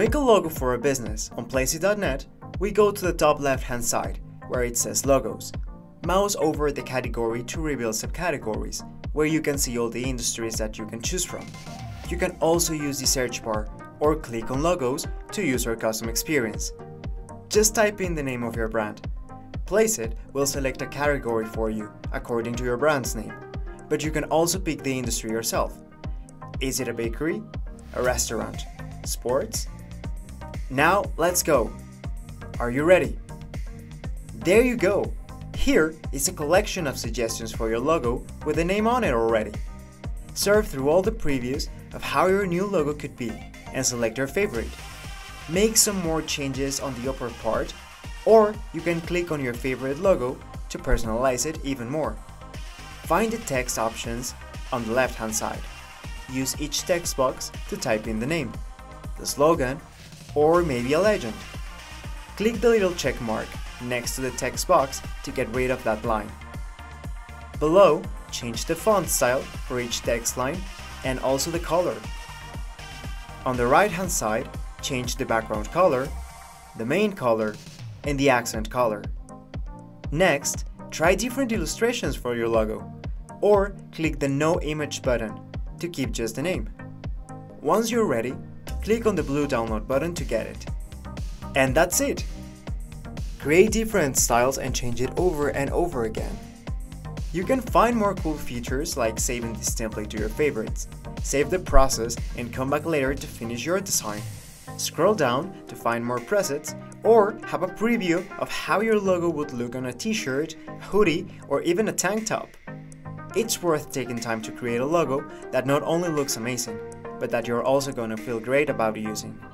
make a logo for a business on Placeit.net, we go to the top left-hand side, where it says Logos. Mouse over the category to reveal subcategories, where you can see all the industries that you can choose from. You can also use the search bar or click on Logos to use your custom experience. Just type in the name of your brand. Placeit will select a category for you according to your brand's name, but you can also pick the industry yourself. Is it a bakery? A restaurant? Sports? Now let's go! Are you ready? There you go! Here is a collection of suggestions for your logo with a name on it already. Surf through all the previews of how your new logo could be and select your favorite. Make some more changes on the upper part, or you can click on your favorite logo to personalize it even more. Find the text options on the left-hand side. Use each text box to type in the name, the slogan, or maybe a legend. Click the little check mark next to the text box to get rid of that line. Below, change the font style for each text line and also the color. On the right-hand side, change the background color, the main color, and the accent color. Next, try different illustrations for your logo, or click the No Image button to keep just the name. Once you're ready, click on the blue download button to get it. And that's it! Create different styles and change it over and over again. You can find more cool features like saving this template to your favorites, save the process and come back later to finish your design. Scroll down to find more presets, or have a preview of how your logo would look on a t-shirt, hoodie, or even a tank top. It's worth taking time to create a logo that not only looks amazing, but that you're also gonna feel great about using.